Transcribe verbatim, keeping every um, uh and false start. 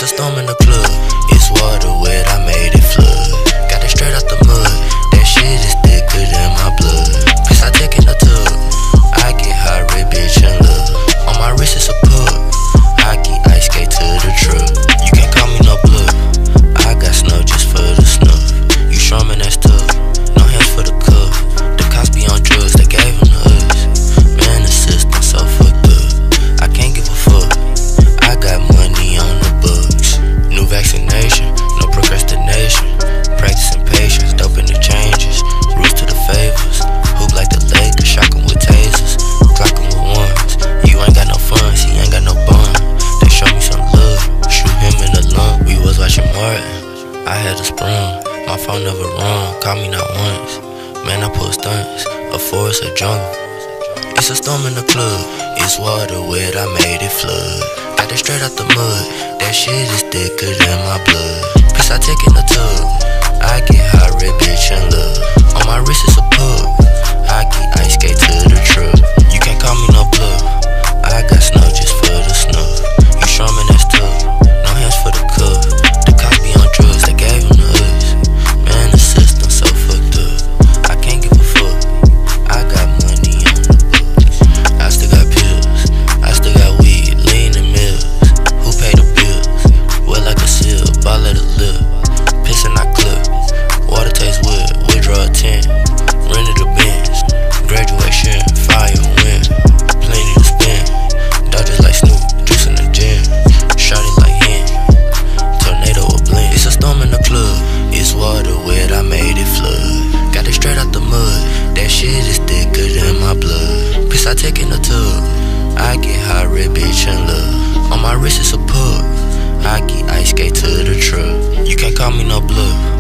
a storm in the club. It's water wet, I made it flood. Got it straight out the mud. That shit is thicker than my blood. Piss, I take in the tub. I get high, red bitch and love. On my wrist it's a pub. I keep ice skate to the truck. You can't call me no plug. I got snow just for the snuff. You strumming, that's tough. No hands for the cuff. The cops be on drugs, they gave them to us. Man, the system so fucked up. I can't give a fuck. I got money on the books. New vaccination, no procrastination. Practicing patience, dope in the changes. Rules to the favors. Hoop like the Lakers, shock 'em with tasers. Clock 'em with ones. You ain't got no funds, he ain't got no bun. They show me some love, shoot him in the lung. We was watching Martin, I had a sprung. My phone never rung, call me not once. Man, I pull stunts, a forest, a jungle. It's a storm in the club, it's water wet, I made it flood. Got it straight out the mud, that shit is thicker than my blood. Piss, I take in the tub, I get high, red bitch and love. On my wrist it's a pub, I keep ice skate to the truck. You can't call me no bluff, I got snow just for the snuff. You strumming, that's tough, no hands for the cuff. The cops be on drugs, they gave them to us. Man, the system so fucked up, I can't give a fuck. I got money on the books. I still got pills, I still got weed, lean and mills. Who pay the bills? Wet like a seal, ball at a lip. Pissin' I clip, water taste wood, withdraw a tent. Rented a Benz, graduation, fire, wind. Plenty to spend, Dodgers like Snoop, juice in the gym. Shot it like him, tornado or blend. It's a storm in the club, it's water wet, I made it flood. Got it straight out the mud, that shit is thicker than my blood. Piss, I take in the tub, I get high, red bitch and love. On my wrist it's a pub, I keep ice skate to the truck. You can't call me no bluff.